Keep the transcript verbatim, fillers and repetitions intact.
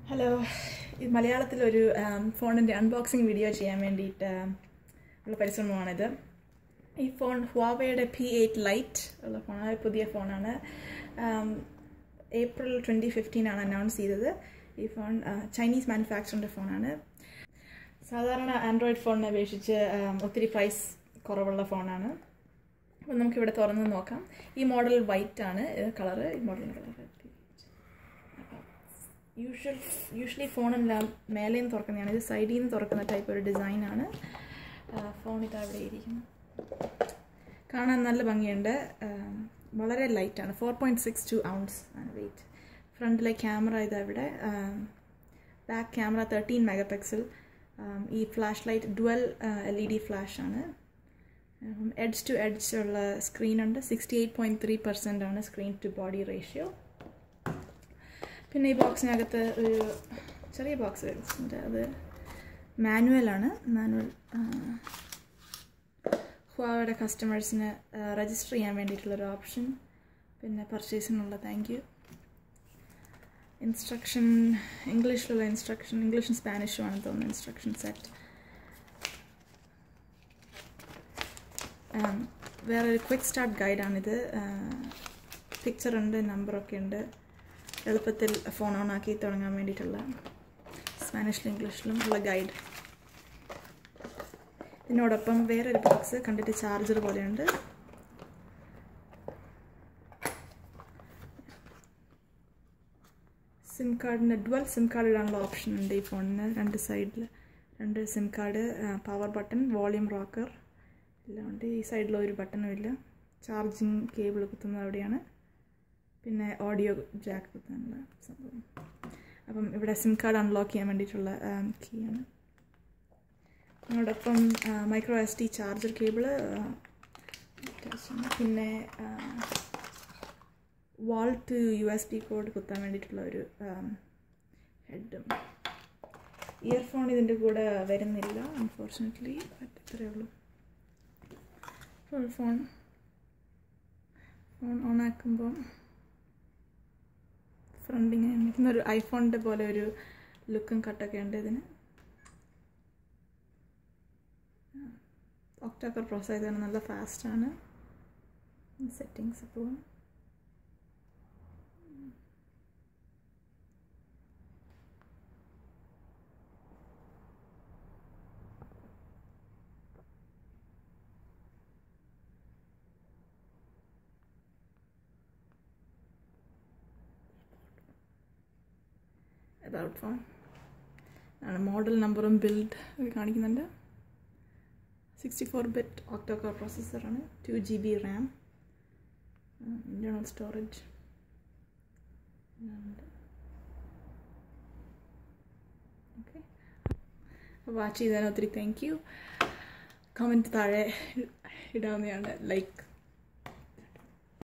Hello, this Malayalam ഒരു ഫോണിന്റെ unboxing video ചെയ്യാൻ വേണ്ടിയിട്ട് ഉള്ള പരിശ്രമമാണിത്. ഈ phone Huawei P eight lite ഉള്ള ഫോണാണ്, പുതിയ ഫോണാണ്. ഏപ്രിൽ twenty fifteen ആണ് അനൗൺസ് ചെയ്തത്. ഈ ഫോൺ ചൈനീസ് മാനുഫാക്ചറിന്റെ ഫോണാണ്. സാധാരണ ആൻഡ്രോയിഡ് ഫോണിനെ അപേക്ഷിച്ച് ഒത്തിരി പ്രൈസ് കുറവുള്ള ഫോണാണ്. അപ്പോൾ നമുക്ക് ഇവിടെ തുറന്ന് നോക്കാം. ഈ മോഡൽ വൈറ്റ് ആണ് കളർ. ഈ മോഡലിന്റെ കളർ യൂഷ്വൽ യൂഷ്വലി ഫോണെല്ലാം മേലെ നിന്ന് തുറക്കുന്നതാണ്. ഇത് സൈഡിൽ നിന്ന് തുറക്കുന്ന ടൈപ്പ് ഒരു ഡിസൈനാണ്. ഫോൺ ഇതാ ഇവിടെ ഇരിക്കുന്നു. കാണാൻ നല്ല ഭംഗിയുണ്ട്. വളരെ ലൈറ്റാണ്. Four point six two ounce ആണ് വെയിറ്റ്. ഫ്രണ്ടിലെ ക്യാമറ ഇതാ ഇവിടെ. Back camera thirteen mega pixel. ഈ flash light dual L E D flash ആണ്. എഡ്ജ് ടു എഡ്ജ് ഉള്ള സ്ക്രീനുണ്ട്. Sixty eight point three percent ആണ് സ്ക്രീൻ ടു ബോഡി റേഷ്യോ. പിന്നെ ഈ ബോക്സിനകത്ത് ഒരു ചെറിയ ബോക്സ് വരുന്നുണ്ട്. അത് മാനുവലാണ്. മാനുവൽ ഹുവാവയുടെ കസ്റ്റമേഴ്സിന് രജിസ്റ്റർ ചെയ്യാൻ വേണ്ടിയിട്ടുള്ളൊരു ഓപ്ഷൻ. പിന്നെ പർച്ചേസിനുള്ള താങ്ക് യു. ഇൻസ്ട്രക്ഷൻ ഇംഗ്ലീഷിലുള്ള ഇൻസ്ട്രക്ഷൻ, ഇംഗ്ലീഷും സ്പാനിഷും ആണെന്ന് തോന്നുന്നു ഇൻസ്ട്രക്ഷൻ സെറ്റ്. വേറൊരു ക്വിക്ക് സ്റ്റാർട്ട് ഗൈഡാണിത്. പിക്ചറുണ്ട്, നമ്പറൊക്കെ ഉണ്ട്. എളുപ്പത്തിൽ ഫോൺ ഓൺ ആക്കി തുടങ്ങാൻ വേണ്ടിയിട്ടുള്ള സ്പാനിഷിലും ഇംഗ്ലീഷിലും ഉള്ള ഗൈഡ്. ഇതിനോടൊപ്പം വേറൊരു ബോക്സ് കണ്ടിട്ട് ചാർജർ പോലെയുണ്ട്. സിം കാർഡിന് ഡുവൽ സിം കാർഡ് ഇടാനുള്ള ഓപ്ഷൻ ഉണ്ട് ഈ ഫോണിന്. രണ്ട് സൈഡിൽ രണ്ട് sim card, power button, volume rocker എല്ലാം ഉണ്ട്. ഈ സൈഡിൽ ഒരു ബട്ടണും ഇല്ല. ചാർജിങ് കേബിൾ കുത്തുന്നത് അവിടെയാണ്. പിന്നെ ഓഡിയോ ജാക്ക് കുത്താനുള്ള സംഭവം. അപ്പം ഇവിടെ സിം കാർഡ് അൺലോക്ക് ചെയ്യാൻ വേണ്ടിയിട്ടുള്ള കീ ആണ്. അതിനോടൊപ്പം micro S D charger cable, പിന്നെ wall to U S B cord കുത്താൻ വേണ്ടിയിട്ടുള്ള ഒരു ഹെഡും. ഇയർഫോൺ ഇതിൻ്റെ കൂടെ വരുന്നില്ല അൺഫോർച്ചുനേറ്റ്ലി. ഇത്രയേ ഉള്ളൂ. ഫുൾ ഫോൺ ഫോൺ ഓൺ ആക്കുമ്പോൾ ഫ്രണ്ടിങ്ങനെ നിൽക്കുന്നൊരു ഐഫോണിൻ്റെ പോലെ ഒരു ലുക്കും കട്ടൊക്കെ ഉണ്ട് ഇതിന്. ഒക്ടോക്കർ പ്രോസസ്സറാണ്, നല്ല ഫാസ്റ്റാണ്. സെറ്റിങ്സ് ഇപ്പോൾ about phone ആണ്. മോഡൽ നമ്പറും ബിൽഡ് ഒക്കെ കാണിക്കുന്നുണ്ട്. സിക്സ്റ്റി ഫോർ ബിറ്റ് ഒക്ടോകോർ പ്രോസസ്സറാണ്. Two G B RAM, internal storage. Okay, watch ചെയ്തതിന് ഒത്തിരി താങ്ക് യു. കമൻറ്റ് താഴെ ഇടാവുന്നതാണ്. ലൈക്ക്